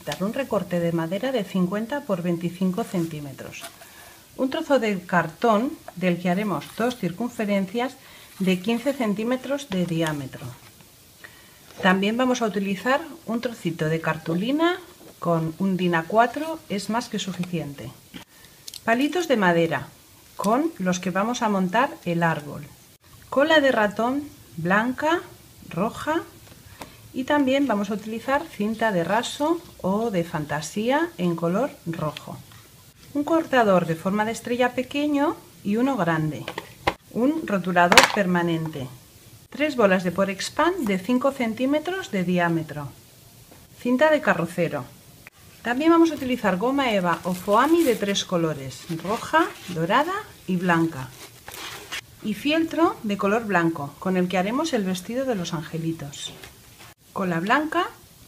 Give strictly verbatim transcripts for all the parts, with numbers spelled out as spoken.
necesitar un recorte de madera de cincuenta por veinticinco centímetros, un trozo de cartón del que haremos dos circunferencias de quince centímetros de diámetro. También vamos a utilizar un trocito de cartulina con un DIN A cuatro, es más que suficiente. Palitos de madera con los que vamos a montar el árbol. Cola de ratón blanca, roja, y también vamos a utilizar cinta de raso o de fantasía en color rojo. Un cortador de forma de estrella pequeño y uno grande. Un rotulador permanente. Tres bolas de Porexpan de cinco centímetros de diámetro. Cinta de carrocero. También vamos a utilizar goma eva o foamy de tres colores, roja, dorada y blanca. Y fieltro de color blanco, con el que haremos el vestido de los angelitos. Cola blanca,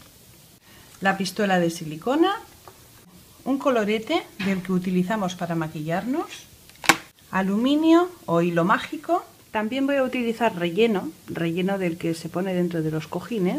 la pistola de silicona, un colorete del que utilizamos para maquillarnos, aluminio o hilo mágico. También voy a utilizar relleno, relleno del que se pone dentro de los cojines,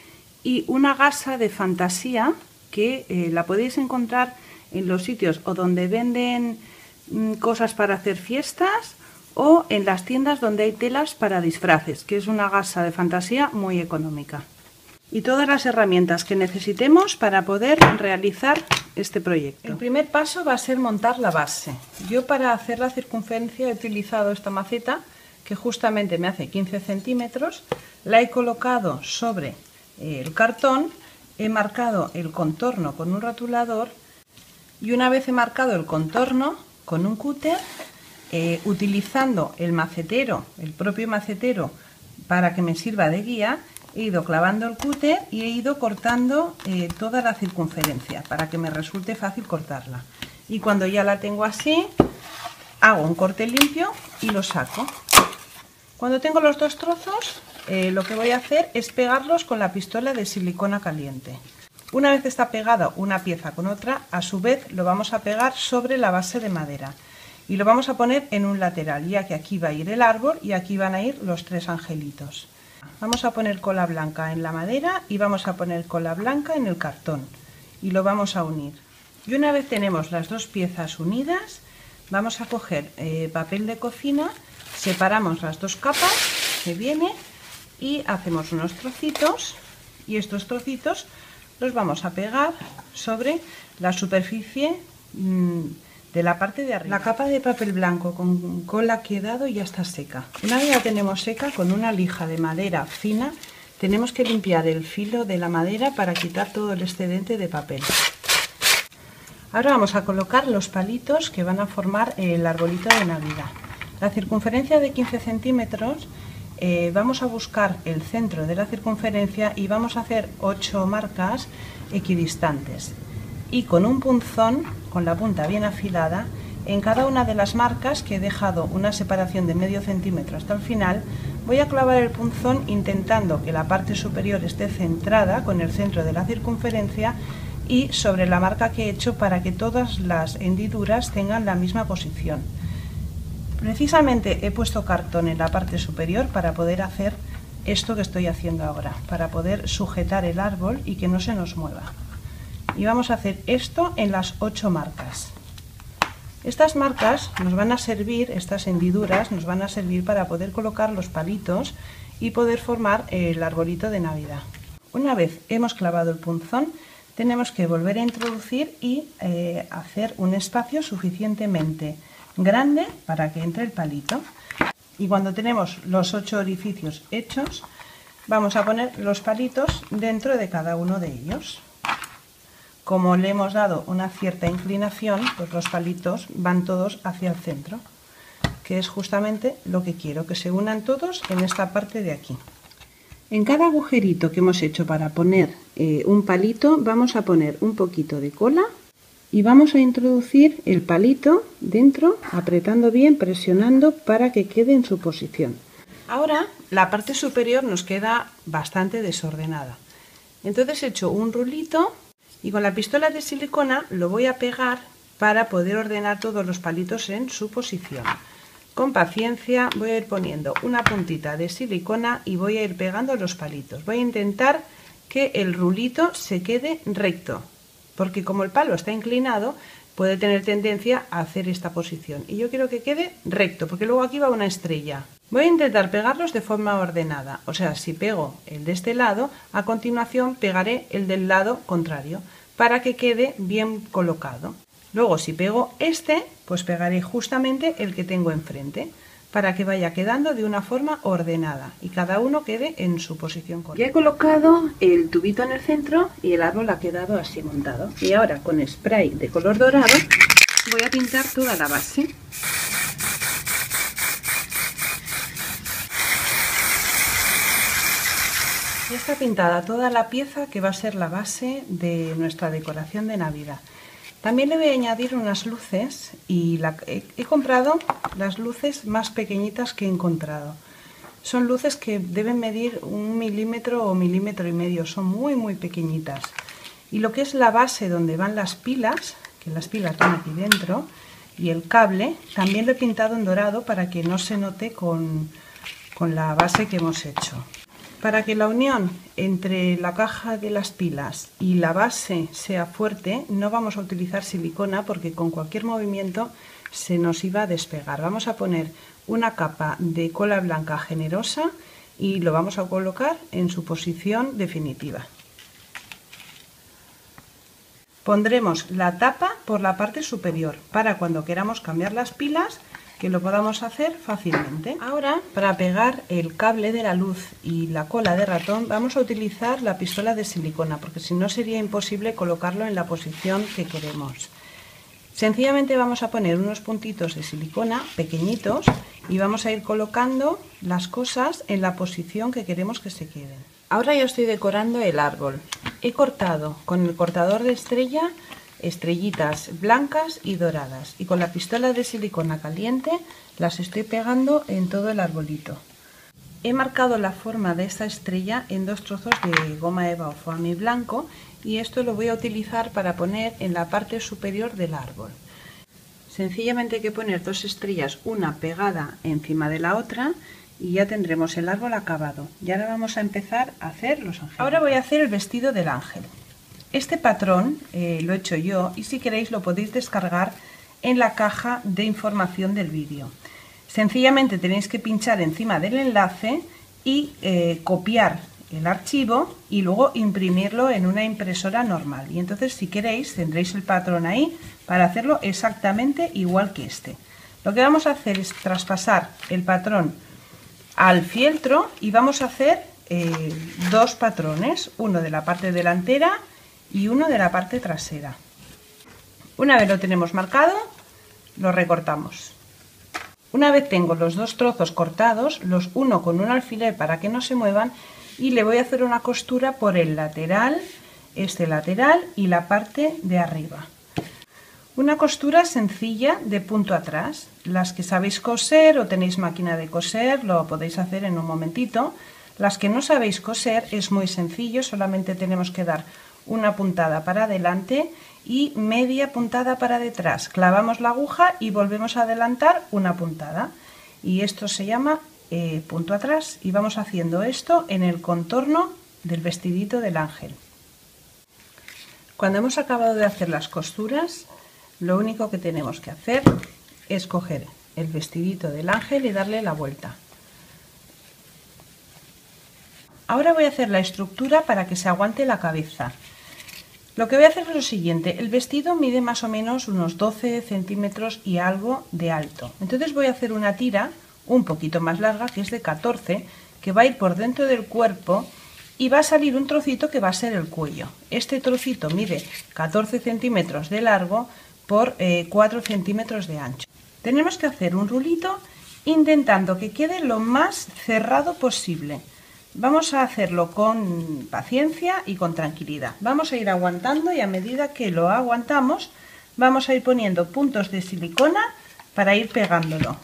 y una gasa de fantasía que eh, la podéis encontrar en los sitios o donde venden mm, cosas para hacer fiestas o en las tiendas donde hay telas para disfraces, que es una gasa de fantasía muy económica. Y todas las herramientas que necesitemos para poder realizar este proyecto. El primer paso va a ser montar la base. Yo para hacer la circunferencia he utilizado esta maceta que justamente me hace quince centímetros, la he colocado sobre el cartón, he marcado el contorno con un rotulador y una vez he marcado el contorno con un cúter, eh, utilizando el macetero, el propio macetero para que me sirva de guía, he ido clavando el cúter y he ido cortando eh, toda la circunferencia para que me resulte fácil cortarla. Y cuando ya la tengo así, hago un corte limpio y lo saco. Cuando tengo los dos trozos, eh, lo que voy a hacer es pegarlos con la pistola de silicona caliente. Una vez está pegada una pieza con otra, a su vez lo vamos a pegar sobre la base de madera. Y lo vamos a poner en un lateral, ya que aquí va a ir el árbol y aquí van a ir los tres angelitos. Vamos a poner cola blanca en la madera y vamos a poner cola blanca en el cartón. Y lo vamos a unir. Y una vez tenemos las dos piezas unidas, vamos a coger eh, papel de cocina, separamos las dos capas que viene y hacemos unos trocitos y estos trocitos los vamos a pegar sobre la superficie mmm, de la parte de arriba. La capa de papel blanco con cola que he dado ya está seca. Una vez la tenemos seca, con una lija de madera fina tenemos que limpiar el filo de la madera para quitar todo el excedente de papel. Ahora vamos a colocar los palitos que van a formar el arbolito de Navidad. La circunferencia de quince centímetros, eh, vamos a buscar el centro de la circunferencia y vamos a hacer ocho marcas equidistantes. Y con un punzón, con la punta bien afilada, en cada una de las marcas que he dejado una separación de medio centímetro hasta el final, voy a clavar el punzón intentando que la parte superior esté centrada con el centro de la circunferencia y sobre la marca que he hecho para que todas las hendiduras tengan la misma posición. Precisamente he puesto cartón en la parte superior para poder hacer esto que estoy haciendo ahora, para poder sujetar el árbol y que no se nos mueva. Y vamos a hacer esto en las ocho marcas. Estas marcas nos van a servir, estas hendiduras nos van a servir para poder colocar los palitos y poder formar el arbolito de Navidad. Una vez hemos clavado el punzón, tenemos que volver a introducir y eh, hacer un espacio suficientemente grande para que entre el palito. Y cuando tenemos los ocho orificios hechos, vamos a poner los palitos dentro de cada uno de ellos. Como le hemos dado una cierta inclinación, pues los palitos van todos hacia el centro, que es justamente lo que quiero, que se unan todos en esta parte de aquí. En cada agujerito que hemos hecho para poner eh, un palito, vamos a poner un poquito de cola y vamos a introducir el palito dentro, apretando bien, presionando para que quede en su posición. Ahora la parte superior nos queda bastante desordenada. Entonces he hecho un rulito y con la pistola de silicona lo voy a pegar para poder ordenar todos los palitos en su posición. Con paciencia voy a ir poniendo una puntita de silicona y voy a ir pegando los palitos. Voy a intentar que el rulito se quede recto, porque como el palo está inclinado, puede tener tendencia a hacer esta posición. Y yo quiero que quede recto, porque luego aquí va una estrella. Voy a intentar pegarlos de forma ordenada, o sea, si pego el de este lado, a continuación pegaré el del lado contrario, para que quede bien colocado. Luego, si pego este, pues pegaré justamente el que tengo enfrente, para que vaya quedando de una forma ordenada y cada uno quede en su posición correcta. Ya he colocado el tubito en el centro y el árbol ha quedado así montado. Y ahora con spray de color dorado voy a pintar toda la base. Ya está pintada toda la pieza que va a ser la base de nuestra decoración de Navidad. También le voy a añadir unas luces y la, he, he comprado las luces más pequeñitas que he encontrado. Son luces que deben medir un milímetro o milímetro y medio, son muy muy pequeñitas. Y lo que es la base donde van las pilas, que las pilas van aquí dentro, y el cable, también lo he pintado en dorado para que no se note con, con la base que hemos hecho. Para que la unión entre la caja de las pilas y la base sea fuerte, no vamos a utilizar silicona porque con cualquier movimiento se nos iba a despegar. Vamos a poner una capa de cola blanca generosa y lo vamos a colocar en su posición definitiva. Pondremos la tapa por la parte superior para cuando queramos cambiar las pilas que lo podamos hacer fácilmente. Ahora, para pegar el cable de la luz y la cola de ratón, vamos a utilizar la pistola de silicona, porque si no sería imposible colocarlo en la posición que queremos. Sencillamente vamos a poner unos puntitos de silicona pequeñitos y vamos a ir colocando las cosas en la posición que queremos que se queden. Ahora ya estoy decorando el árbol. He cortado con el cortador de estrella estrellitas blancas y doradas y con la pistola de silicona caliente las estoy pegando en todo el arbolito. He marcado la forma de esta estrella en dos trozos de goma eva o foamy blanco y esto lo voy a utilizar para poner en la parte superior del árbol. Sencillamente hay que poner dos estrellas, una pegada encima de la otra, y ya tendremos el árbol acabado. Y ahora vamos a empezar a hacer los ángeles. Ahora voy a hacer el vestido del ángel. Este patrón eh, lo he hecho yo y si queréis lo podéis descargar en la caja de información del vídeo. Sencillamente tenéis que pinchar encima del enlace y eh, copiar el archivo y luego imprimirlo en una impresora normal. Y entonces si queréis tendréis el patrón ahí para hacerlo exactamente igual que este. Lo que vamos a hacer es traspasar el patrón al fieltro y vamos a hacer eh, dos patrones, uno de la parte delantera y uno de la parte trasera. Una vez lo tenemos marcado, lo recortamos. Una vez tengo los dos trozos cortados, los uno con un alfiler para que no se muevan y le voy a hacer una costura por el lateral, este lateral y la parte de arriba. Una costura sencilla de punto atrás. Las que sabéis coser o tenéis máquina de coser lo podéis hacer en un momentito. Las que no sabéis coser es muy sencillo, solamente tenemos que dar una puntada para adelante y media puntada para detrás. Clavamos la aguja y volvemos a adelantar una puntada. Y esto se llama eh, punto atrás y vamos haciendo esto en el contorno del vestidito del ángel. Cuando hemos acabado de hacer las costuras, lo único que tenemos que hacer es coger el vestidito del ángel y darle la vuelta. Ahora voy a hacer la estructura para que se aguante la cabeza. Lo que voy a hacer es lo siguiente, el vestido mide más o menos unos doce centímetros y algo de alto. Entonces voy a hacer una tira un poquito más larga, que es de catorce, que va a ir por dentro del cuerpo y va a salir un trocito que va a ser el cuello. Este trocito mide catorce centímetros de largo por eh, cuatro centímetros de ancho. Tenemos que hacer un rulito intentando que quede lo más cerrado posible. Vamos a hacerlo con paciencia y con tranquilidad. Vamos a ir aguantando y a medida que lo aguantamos vamos a ir poniendo puntos de silicona para ir pegándolo.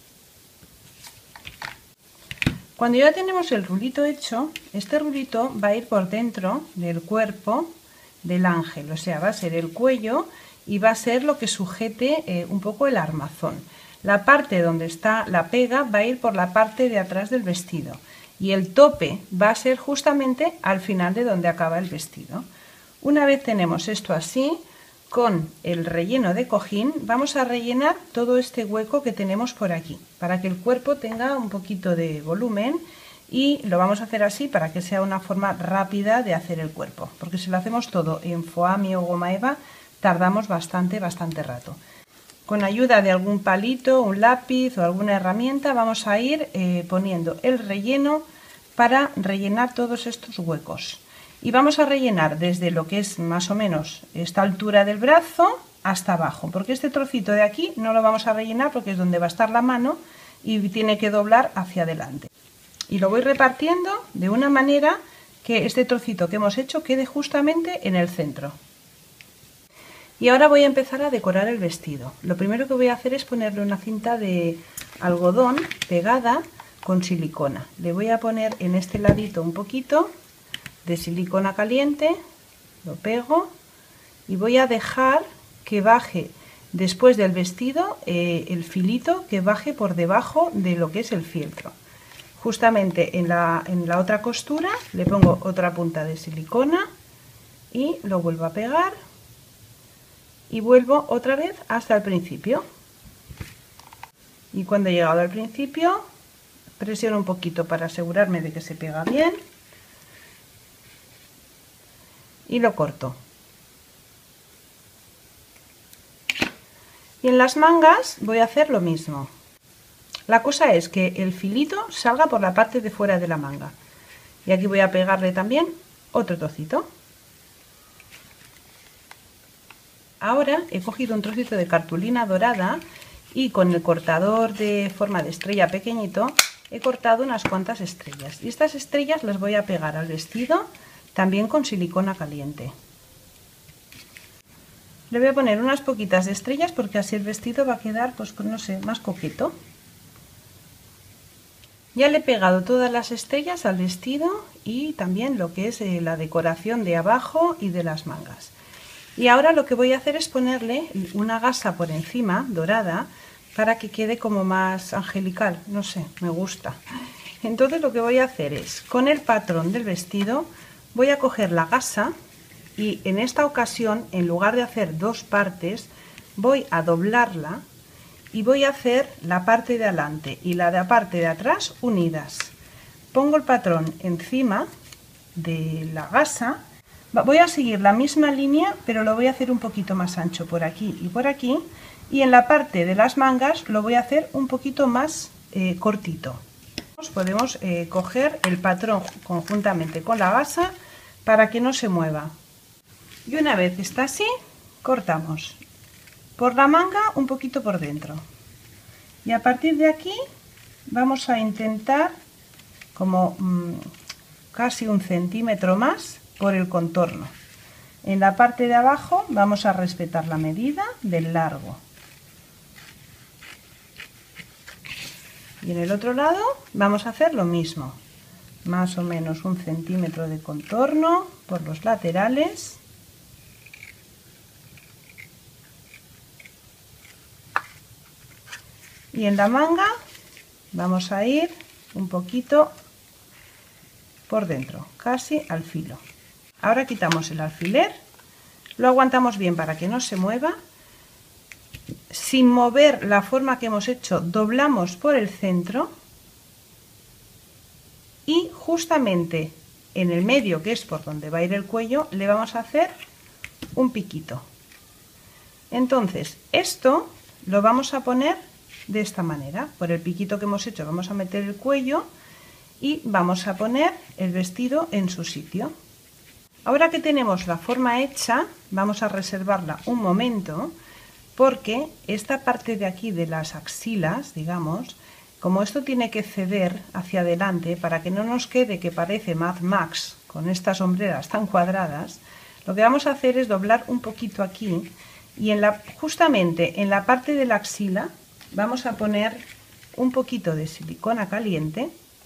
Cuando ya tenemos el rulito hecho, este rulito va a ir por dentro del cuerpo del ángel, o sea, va a ser el cuello y va a ser lo que sujete eh, un poco el armazón. La parte donde está la pega va a ir por la parte de atrás del vestido y el tope va a ser justamente al final de donde acaba el vestido. Una vez tenemos esto así, con el relleno de cojín, vamos a rellenar todo este hueco que tenemos por aquí, para que el cuerpo tenga un poquito de volumen, y lo vamos a hacer así para que sea una forma rápida de hacer el cuerpo, porque si lo hacemos todo en foamy o goma eva, tardamos bastante, bastante rato. Con ayuda de algún palito, un lápiz o alguna herramienta vamos a ir eh, poniendo el relleno para rellenar todos estos huecos. Y vamos a rellenar desde lo que es más o menos esta altura del brazo hasta abajo, porque este trocito de aquí no lo vamos a rellenar porque es donde va a estar la mano y tiene que doblar hacia adelante. Y lo voy repartiendo de una manera que este trocito que hemos hecho quede justamente en el centro. Y ahora voy a empezar a decorar el vestido. Lo primero que voy a hacer es ponerle una cinta de algodón pegada con silicona. Le voy a poner en este ladito un poquito de silicona caliente, lo pego y voy a dejar que baje después del vestido eh, el filito, que baje por debajo de lo que es el fieltro. Justamente en la, en la otra costura le pongo otra punta de silicona y lo vuelvo a pegar y vuelvo otra vez hasta el principio. Y cuando he llegado al principio presiono un poquito para asegurarme de que se pega bien y lo corto. Y en las mangas voy a hacer lo mismo. La cosa es que el filito salga por la parte de fuera de la manga. Y aquí voy a pegarle también otro trocito. Ahora he cogido un trocito de cartulina dorada y con el cortador de forma de estrella pequeñito he cortado unas cuantas estrellas. Y estas estrellas las voy a pegar al vestido también con silicona caliente. Le voy a poner unas poquitas de estrellas porque así el vestido va a quedar, pues no sé, más coqueto. Ya le he pegado todas las estrellas al vestido y también lo que es eh, la decoración de abajo y de las mangas. Y ahora lo que voy a hacer es ponerle una gasa por encima, dorada, para que quede como más angelical, no sé, me gusta. Entonces lo que voy a hacer es, con el patrón del vestido, voy a coger la gasa y en esta ocasión, en lugar de hacer dos partes, voy a doblarla y voy a hacer la parte de adelante y la de la parte de atrás unidas. Pongo el patrón encima de la gasa, voy a seguir la misma línea, pero lo voy a hacer un poquito más ancho por aquí y por aquí, y en la parte de las mangas lo voy a hacer un poquito más eh, cortito. Podemos eh, coger el patrón conjuntamente con la gasa para que no se mueva. Y una vez está así, cortamos por la manga un poquito por dentro. Y a partir de aquí vamos a intentar como mmm, casi un centímetro más por el contorno. En la parte de abajo vamos a respetar la medida del largo. Y en el otro lado vamos a hacer lo mismo, más o menos un centímetro de contorno por los laterales. Y en la manga vamos a ir un poquito por dentro, casi al filo. Ahora quitamos el alfiler, lo aguantamos bien para que no se mueva. Sin mover la forma que hemos hecho, doblamos por el centro y justamente en el medio, que es por donde va a ir el cuello, le vamos a hacer un piquito. Entonces esto lo vamos a poner de esta manera, por el piquito que hemos hecho vamos a meter el cuello y vamos a poner el vestido en su sitio. Ahora que tenemos la forma hecha, vamos a reservarla un momento, porque esta parte de aquí de las axilas, digamos, como esto tiene que ceder hacia adelante para que no nos quede que parece Mad Max con estas hombreras tan cuadradas, lo que vamos a hacer es doblar un poquito aquí y en la, justamente en la parte de la axila vamos a poner un poquito de silicona caliente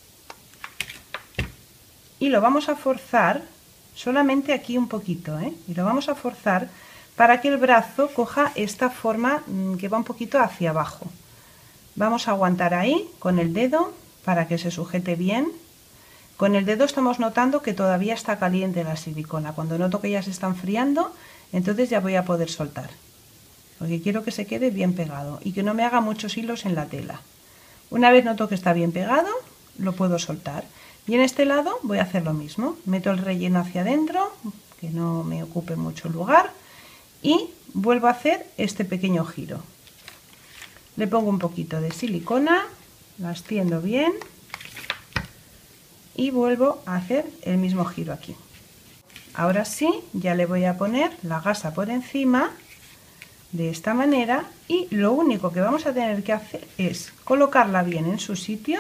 y lo vamos a forzar solamente aquí un poquito, ¿eh? Y lo vamos a forzar para que el brazo coja esta forma que va un poquito hacia abajo. Vamos a aguantar ahí con el dedo para que se sujete bien. Con el dedo estamos notando que todavía está caliente la silicona. Cuando noto que ya se está enfriando, entonces ya voy a poder soltar, porque quiero que se quede bien pegado y que no me haga muchos hilos en la tela. Una vez noto que está bien pegado, lo puedo soltar. Y en este lado voy a hacer lo mismo. Meto el relleno hacia adentro, que no me ocupe mucho lugar, y vuelvo a hacer este pequeño giro. Le pongo un poquito de silicona, la extiendo bien y vuelvo a hacer el mismo giro aquí. Ahora sí, ya le voy a poner la gasa por encima de esta manera, y lo único que vamos a tener que hacer es colocarla bien en su sitio,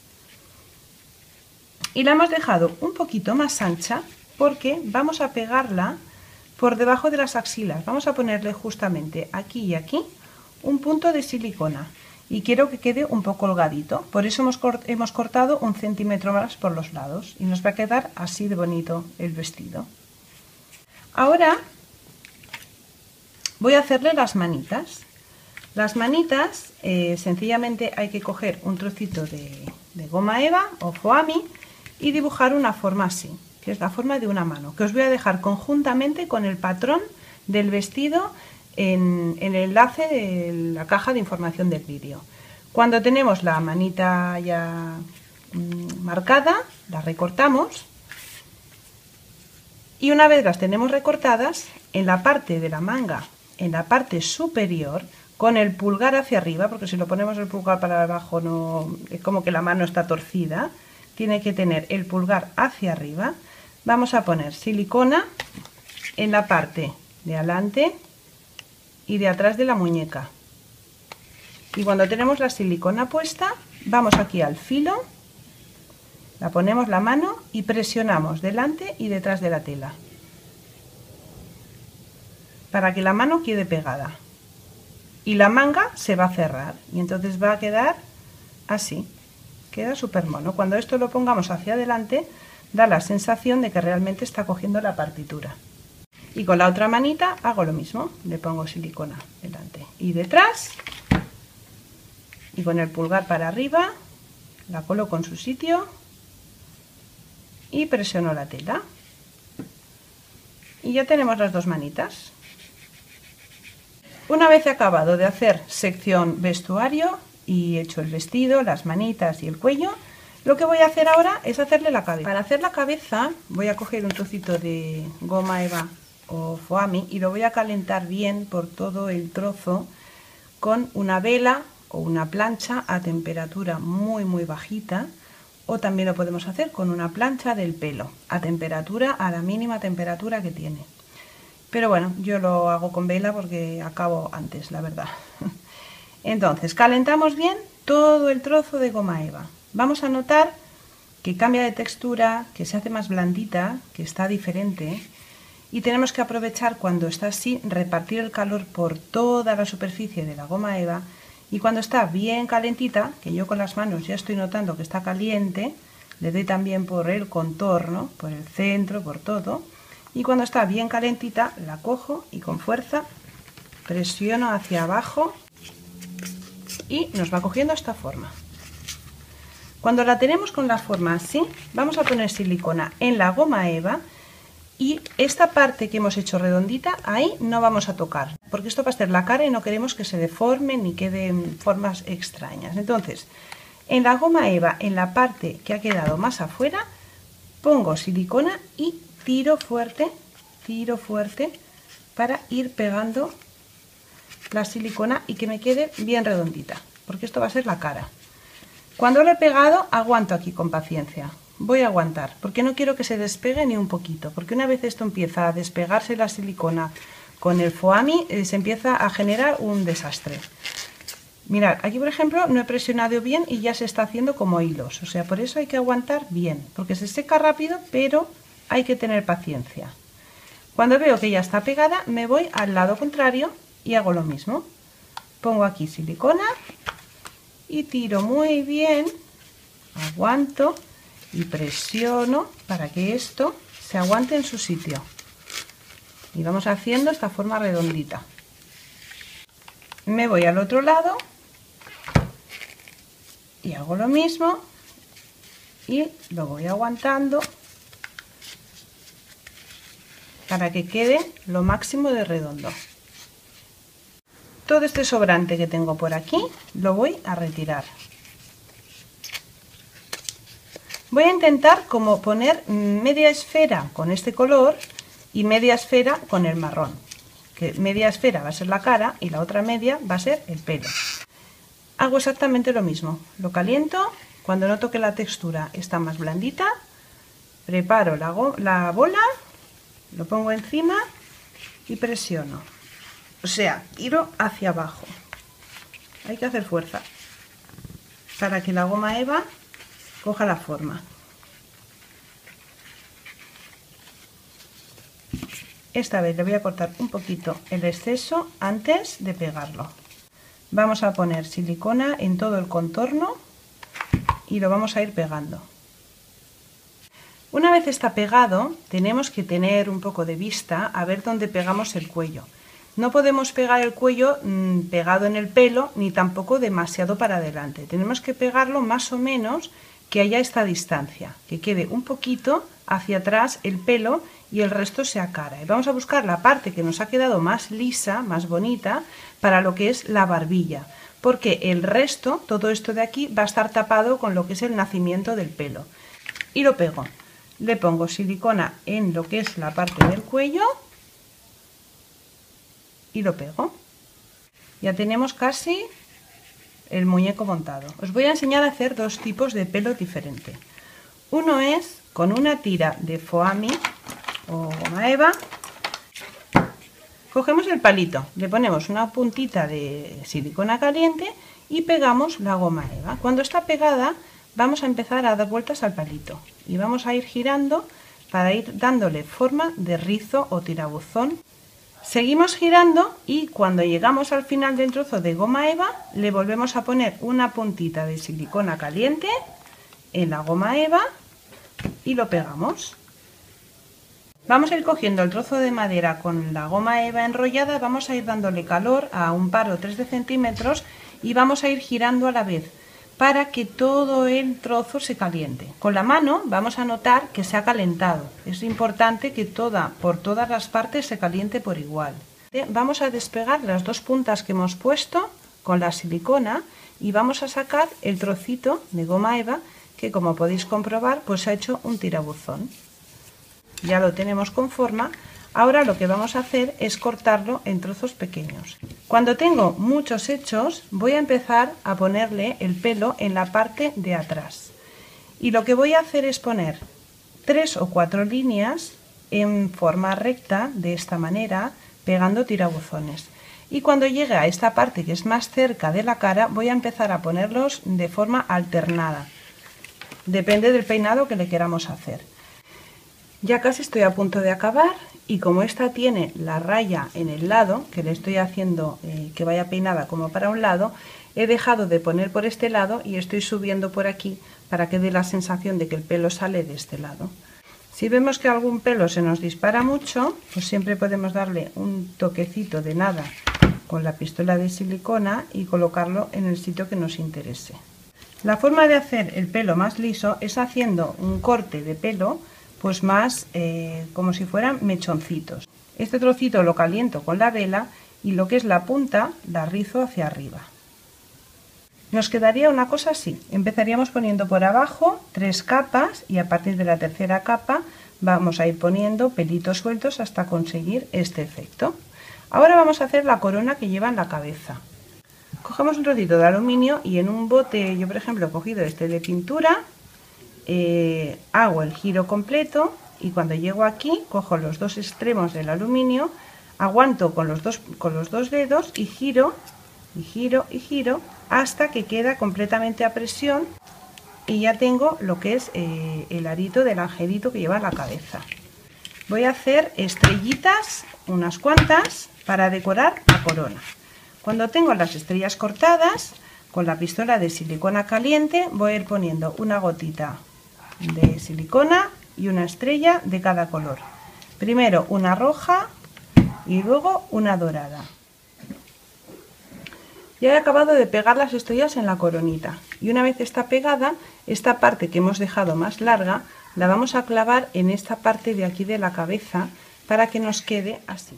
y la hemos dejado un poquito más ancha porque vamos a pegarla por debajo de las axilas. Vamos a ponerle justamente aquí y aquí un punto de silicona, y quiero que quede un poco holgadito, por eso hemos, cort hemos cortado un centímetro más por los lados, y nos va a quedar así de bonito el vestido. Ahora voy a hacerle las manitas. Las manitas, eh, sencillamente hay que coger un trocito de, de goma eva o foami y dibujar una forma así, que es la forma de una mano, que os voy a dejar conjuntamente con el patrón del vestido en, en el enlace de la caja de información del vídeo. Cuando tenemos la manita ya mmm, marcada, la recortamos, y una vez las tenemos recortadas, en la parte de la manga, en la parte superior, con el pulgar hacia arriba, porque si lo ponemos el pulgar para abajo no, es como que la mano está torcida, tiene que tener el pulgar hacia arriba. Vamos a poner silicona en la parte de adelante y de atrás de la muñeca, y cuando tenemos la silicona puesta, vamos aquí al filo, la ponemos la mano y presionamos delante y detrás de la tela para que la mano quede pegada, y la manga se va a cerrar y entonces va a quedar así, queda súper mono. Cuando esto lo pongamos hacia adelante, da la sensación de que realmente está cogiendo la partitura. Y con la otra manita hago lo mismo, le pongo silicona delante y detrás, y con el pulgar para arriba la coloco en su sitio y presiono la tela, y ya tenemos las dos manitas. Una vez he acabado de hacer sección vestuario y hecho el vestido, las manitas y el cuello, lo que voy a hacer ahora es hacerle la cabeza. Para hacer la cabeza voy a coger un trocito de goma eva o foami y lo voy a calentar bien por todo el trozo con una vela o una plancha a temperatura muy muy bajita, o también lo podemos hacer con una plancha del pelo a temperatura, a la mínima temperatura que tiene. Pero bueno, yo lo hago con vela porque acabo antes, la verdad. Entonces, calentamos bien todo el trozo de goma eva. Vamos a notar que cambia de textura, que se hace más blandita, que está diferente. Y tenemos que aprovechar cuando está así, repartir el calor por toda la superficie de la goma eva. Y cuando está bien calentita, que yo con las manos ya estoy notando que está caliente, le doy también por el contorno, por el centro, por todo. Y cuando está bien calentita, la cojo y con fuerza presiono hacia abajo y nos va cogiendo esta forma. Cuando la tenemos con la forma así, vamos a poner silicona en la goma eva, y esta parte que hemos hecho redondita, ahí no vamos a tocar, porque esto va a ser la cara y no queremos que se deforme ni queden formas extrañas. Entonces, en la goma eva, en la parte que ha quedado más afuera, pongo silicona y tiro fuerte, tiro fuerte para ir pegando la silicona y que me quede bien redondita, porque esto va a ser la cara. Cuando lo he pegado, aguanto aquí con paciencia, voy a aguantar, porque no quiero que se despegue ni un poquito, porque una vez esto empieza a despegarse la silicona con el foami, eh, se empieza a generar un desastre. Mirad, aquí por ejemplo no he presionado bien y ya se está haciendo como hilos, o sea, por eso hay que aguantar bien, porque se seca rápido, pero hay que tener paciencia. Cuando veo que ya está pegada, me voy al lado contrario y hago lo mismo. Pongo aquí silicona y tiro muy bien, aguanto y presiono para que esto se aguante en su sitio. Y vamos haciendo esta forma redondita. Me voy al otro lado y hago lo mismo y lo voy aguantando para que quede lo máximo de redondo. Todo este sobrante que tengo por aquí lo voy a retirar. Voy a intentar como poner media esfera con este color y media esfera con el marrón, que media esfera va a ser la cara y la otra media va a ser el pelo. Hago exactamente lo mismo, lo caliento, cuando noto que la textura está más blandita, preparo la, la bola, lo pongo encima y presiono, o sea, tiro hacia abajo. Hay que hacer fuerza para que la goma eva coja la forma. Esta vez le voy a cortar un poquito el exceso antes de pegarlo. Vamos a poner silicona en todo el contorno y lo vamos a ir pegando. Una vez está pegado, tenemos que tener un poco de vista a ver dónde pegamos el cuello. No podemos pegar el cuello mmm, pegado en el pelo, ni tampoco demasiado para adelante. Tenemos que pegarlo más o menos que haya esta distancia, que quede un poquito hacia atrás el pelo y el resto sea cara. Y vamos a buscar la parte que nos ha quedado más lisa, más bonita, para lo que es la barbilla, porque el resto, todo esto de aquí, va a estar tapado con lo que es el nacimiento del pelo. Y lo pego. Le pongo silicona en lo que es la parte del cuello y lo pego. Ya tenemos casi el muñeco montado. Os voy a enseñar a hacer dos tipos de pelo diferente. Uno es con una tira de foamy o goma eva. Cogemos el palito, le ponemos una puntita de silicona caliente y pegamos la goma eva. Cuando está pegada vamos a empezar a dar vueltas al palito y vamos a ir girando para ir dándole forma de rizo o tirabuzón. Seguimos girando y cuando llegamos al final del trozo de goma eva le volvemos a poner una puntita de silicona caliente en la goma eva y lo pegamos. Vamos a ir cogiendo el trozo de madera con la goma eva enrollada, vamos a ir dándole calor a un par o tres de centímetros y vamos a ir girando a la vez para que todo el trozo se caliente. Con la mano vamos a notar que se ha calentado. Es importante que toda, por todas las partes se caliente por igual. Vamos a despegar las dos puntas que hemos puesto con la silicona y vamos a sacar el trocito de goma eva que, como podéis comprobar, pues ha hecho un tirabuzón. Ya lo tenemos con forma. Ahora lo que vamos a hacer es cortarlo en trozos pequeños. Cuando tengo muchos hechos, voy a empezar a ponerle el pelo en la parte de atrás. Y lo que voy a hacer es poner tres o cuatro líneas en forma recta, de esta manera, pegando tirabuzones. Y cuando llegue a esta parte que es más cerca de la cara, voy a empezar a ponerlos de forma alternada. Depende del peinado que le queramos hacer. Ya casi estoy a punto de acabar y como esta tiene la raya en el lado, que le estoy haciendo eh, que vaya peinada como para un lado, he dejado de poner por este lado y estoy subiendo por aquí para que dé la sensación de que el pelo sale de este lado. Si vemos que algún pelo se nos dispara mucho, pues siempre podemos darle un toquecito de nada con la pistola de silicona y colocarlo en el sitio que nos interese. La forma de hacer el pelo más liso es haciendo un corte de pelo pues más eh, como si fueran mechoncitos. Este trocito lo caliento con la vela y lo que es la punta la rizo hacia arriba. Nos quedaría una cosa así. Empezaríamos poniendo por abajo tres capas y a partir de la tercera capa vamos a ir poniendo pelitos sueltos hasta conseguir este efecto. Ahora vamos a hacer la corona que lleva en la cabeza. Cogemos un trocito de aluminio y en un bote, yo por ejemplo he cogido este de pintura, Eh, hago el giro completo y cuando llego aquí cojo los dos extremos del aluminio, aguanto con los dos, con los dos dedos y giro y giro y giro hasta que queda completamente a presión y ya tengo lo que es eh, el arito del angelito que lleva en la cabeza. Voy a hacer estrellitas, unas cuantas, para decorar la corona. Cuando tengo las estrellas cortadas, con la pistola de silicona caliente voy a ir poniendo una gotita de silicona y una estrella de cada color. Primero una roja y luego una dorada. Ya he acabado de pegar las estrellas en la coronita Y una vez está pegada, esta parte que hemos dejado más larga la vamos a clavar en esta parte de aquí de la cabeza para que nos quede así.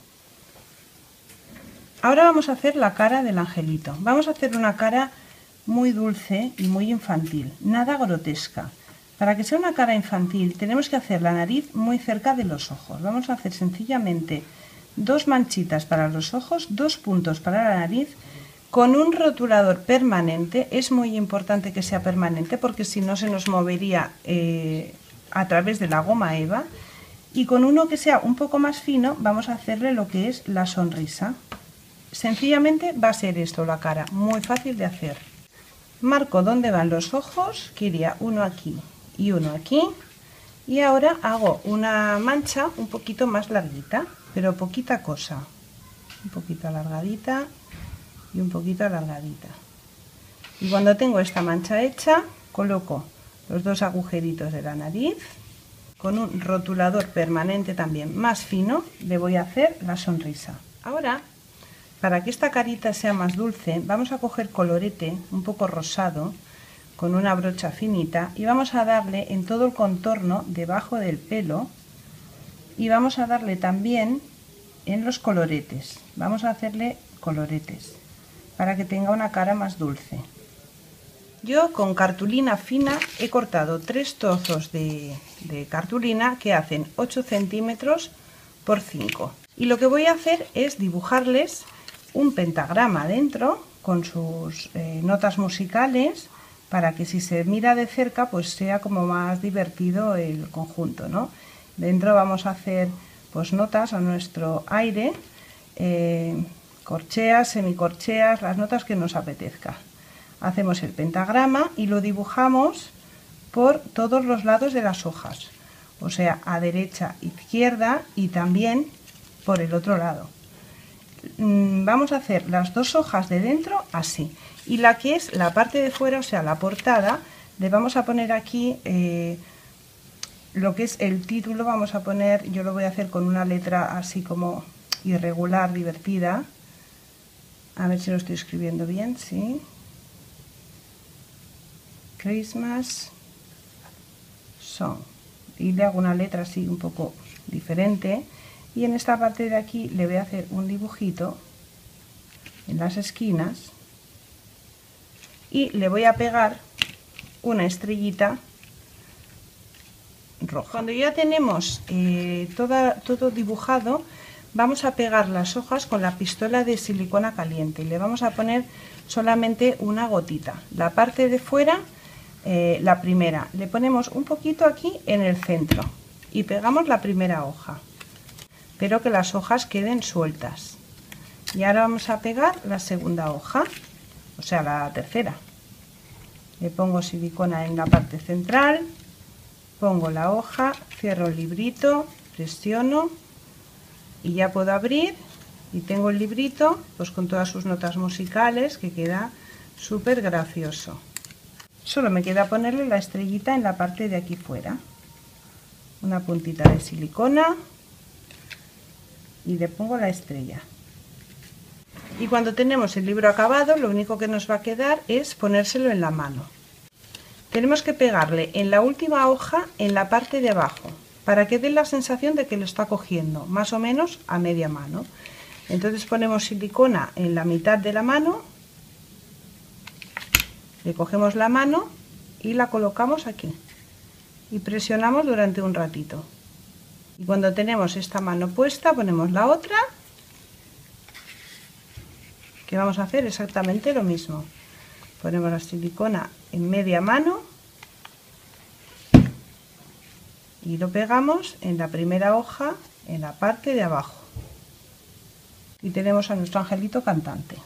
Ahora vamos a hacer la cara del angelito. Vamos a hacer una cara muy dulce y muy infantil, nada grotesca. Para que sea una cara infantil tenemos que hacer la nariz muy cerca de los ojos. Vamos a hacer sencillamente dos manchitas para los ojos, dos puntos para la nariz, con un rotulador permanente. Es muy importante que sea permanente porque si no se nos movería eh, a través de la goma eva. Y con uno que sea un poco más fino vamos a hacerle lo que es la sonrisa. Sencillamente va a ser esto la cara, muy fácil de hacer. Marco dónde van los ojos, que iría uno aquí y uno aquí, y ahora hago una mancha un poquito más larguita, pero poquita cosa, un poquito alargadita y un poquito alargadita. Y cuando tengo esta mancha hecha, coloco los dos agujeritos de la nariz. Con un rotulador permanente también más fino le voy a hacer la sonrisa. Ahora, para que esta carita sea más dulce, vamos a coger colorete un poco rosado con una brocha finita y vamos a darle en todo el contorno debajo del pelo, y vamos a darle también en los coloretes. Vamos a hacerle coloretes para que tenga una cara más dulce. Yo con cartulina fina he cortado tres trozos de, de cartulina que hacen ocho centímetros por cinco, y lo que voy a hacer es dibujarles un pentagrama dentro con sus eh, notas musicales, para que si se mira de cerca pues sea como más divertido el conjunto, ¿no? Dentro vamos a hacer pues notas a nuestro aire, eh, corcheas, semicorcheas, las notas que nos apetezca. Hacemos el pentagrama y lo dibujamos por todos los lados de las hojas, o sea, a derecha, izquierda y también por el otro lado. Vamos a hacer las dos hojas de dentro así, y la que es la parte de fuera, o sea, la portada, le vamos a poner aquí eh, lo que es el título. Vamos a poner, yo lo voy a hacer con una letra así como irregular, divertida, a ver si lo estoy escribiendo bien, sí, Christmas Song, y le hago una letra así un poco diferente. Y en esta parte de aquí le voy a hacer un dibujito en las esquinas y le voy a pegar una estrellita roja. Cuando ya tenemos eh, toda, todo dibujado, vamos a pegar las hojas con la pistola de silicona caliente y le vamos a poner solamente una gotita. La parte de fuera, eh, la primera, le ponemos un poquito aquí en el centro y pegamos la primera hoja, pero que las hojas queden sueltas. Y ahora vamos a pegar la segunda hoja, o sea, la tercera. Le pongo silicona en la parte central, pongo la hoja, cierro el librito, presiono y ya puedo abrir, y tengo el librito pues con todas sus notas musicales, que queda súper gracioso. Solo me queda ponerle la estrellita en la parte de aquí fuera, una puntita de silicona y le pongo la estrella. Y cuando tenemos el libro acabado, lo único que nos va a quedar es ponérselo en la mano. Tenemos que pegarle en la última hoja, en la parte de abajo, para que dé la sensación de que lo está cogiendo, más o menos a media mano. Entonces ponemos silicona en la mitad de la mano, le cogemos la mano y la colocamos aquí y presionamos durante un ratito. Y cuando tenemos esta mano puesta, ponemos la otra, que vamos a hacer exactamente lo mismo. Ponemos la silicona en media mano y lo pegamos en la primera hoja, en la parte de abajo. Y tenemos a nuestro angelito cantante.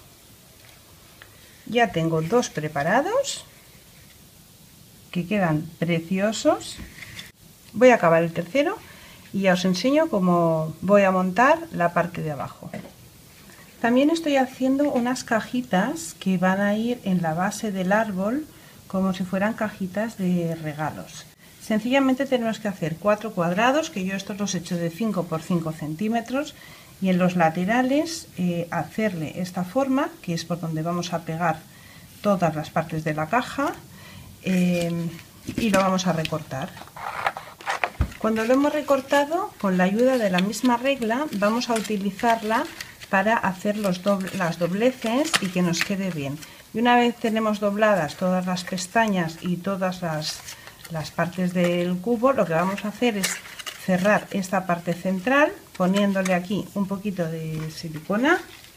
Ya tengo dos preparados, que quedan preciosos. Voy a acabar el tercero y ya os enseño cómo voy a montar la parte de abajo. También estoy haciendo unas cajitas que van a ir en la base del árbol, como si fueran cajitas de regalos. Sencillamente tenemos que hacer cuatro cuadrados, que yo estos los he hecho de cinco por cinco centímetros, y en los laterales eh, hacerle esta forma, que es por donde vamos a pegar todas las partes de la caja. eh, y lo vamos a recortar. Cuando lo hemos recortado, con la ayuda de la misma regla, vamos a utilizarla para hacer los doble, las dobleces y que nos quede bien. Y una vez tenemos dobladas todas las pestañas y todas las, las partes del cubo, lo que vamos a hacer es cerrar esta parte central poniéndole aquí un poquito de silicona.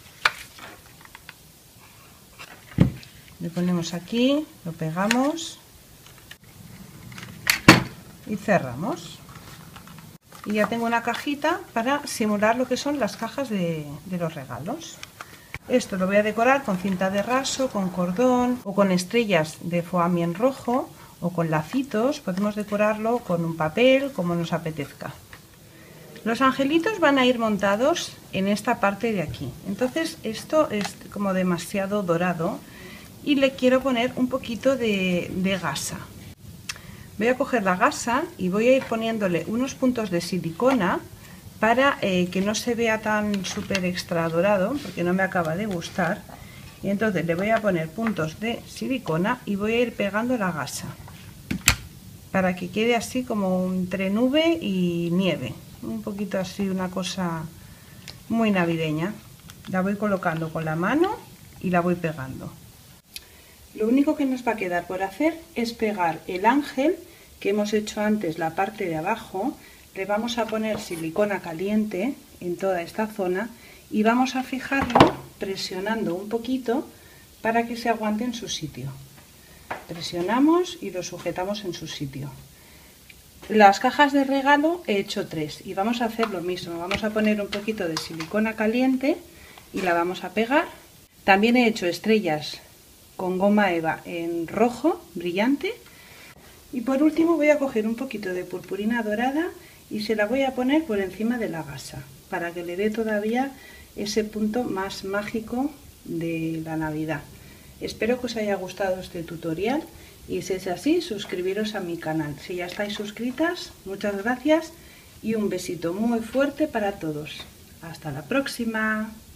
Le ponemos aquí, lo pegamos y cerramos. Y ya tengo una cajita para simular lo que son las cajas de, de los regalos. Esto lo voy a decorar con cinta de raso, con cordón o con estrellas de foamy en rojo o con lacitos. Podemos decorarlo con un papel, como nos apetezca. Los angelitos van a ir montados en esta parte de aquí. Entonces esto es como demasiado dorado y le quiero poner un poquito de, de gasa. Voy a coger la gasa y voy a ir poniéndole unos puntos de silicona para eh, que no se vea tan súper extra dorado, porque no me acaba de gustar. Y entonces le voy a poner puntos de silicona y voy a ir pegando la gasa para que quede así como entre nube y nieve, un poquito así, una cosa muy navideña. La voy colocando con la mano y la voy pegando. Lo único que nos va a quedar por hacer es pegar el ángel que hemos hecho antes, la parte de abajo. Le vamos a poner silicona caliente en toda esta zona y vamos a fijarlo presionando un poquito para que se aguante en su sitio. Presionamos y lo sujetamos en su sitio. Las cajas de regalo he hecho tres y vamos a hacer lo mismo. Vamos a poner un poquito de silicona caliente y la vamos a pegar. También he hecho estrellas con goma eva en rojo brillante, y por último voy a coger un poquito de purpurina dorada y se la voy a poner por encima de la gasa para que le dé todavía ese punto más mágico de la Navidad. Espero que os haya gustado este tutorial y si es así, suscribiros a mi canal. Si ya estáis suscritas, muchas gracias y un besito muy fuerte para todos. Hasta la próxima.